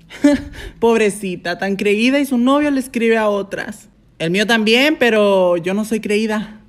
Pobrecita, tan creída y su novio le escribe a otras. El mío también, pero yo no soy creída.